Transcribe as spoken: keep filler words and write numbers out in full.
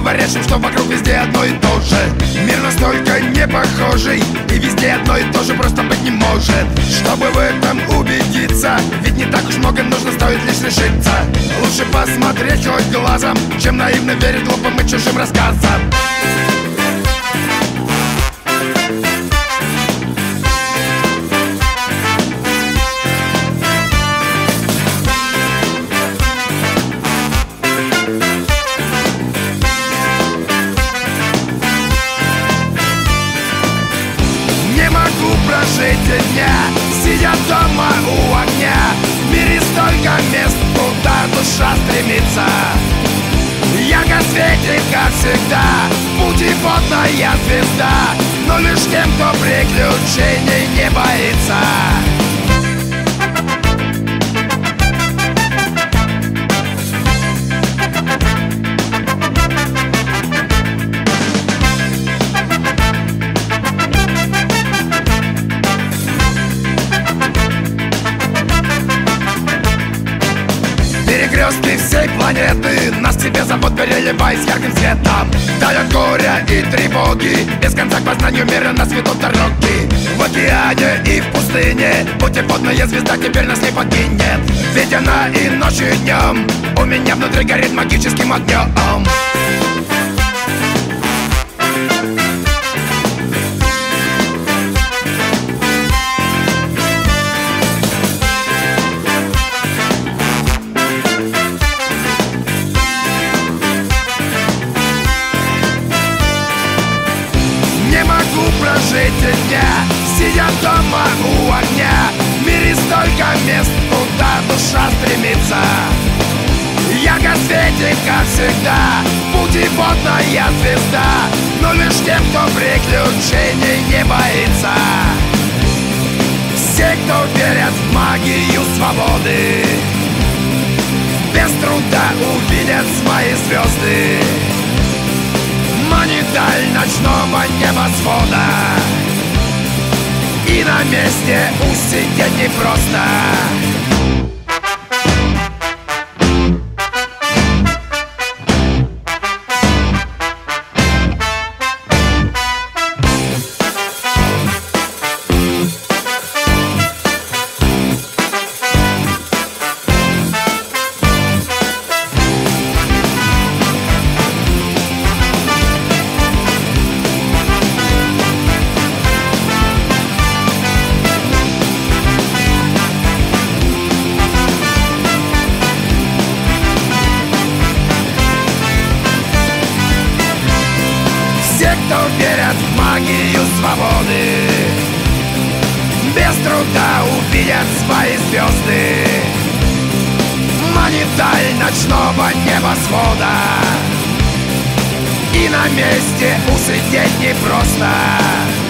говорящим, что вокруг везде одно и то же. Мир настолько не похожий, и везде одно и то же просто быть не может. Чтобы в этом убедиться, ведь не так уж много нужно, стоит лишь решиться. Лучше посмотреть хоть глазом, чем наивно верить глупым и чужим рассказам. Прожить дня, сидя дома у огня. В мире столько мест, куда душа стремится. Ярко светит, как всегда, путеводная звезда, но лишь тем, кто приключений не боится. Перекрестки всей планеты нас к себе зовут, переливаясь ярким светом. Вдаль от горя и тревоги, без конца к познанию мира нас ведут дороги. В океане и в пустыне путеводная звезда теперь нас не покинет. Ведь она и ночью, и днем у меня внутри горит магическим огнем. Прожить дня, сидя дома у огня. В мире столько мест, куда душа стремится. Ярко светит, как всегда, путеводная звезда, но лишь тем, кто приключений не боится. Все, кто верят в магию свободы, без труда увидят свои звезды. Манит-даль ночного небосвода, и на месте усидеть непросто. Кто верят в магию свободы, без труда увидят свои звезды. Манит-даль ночного небосвода, и на месте усидеть непросто.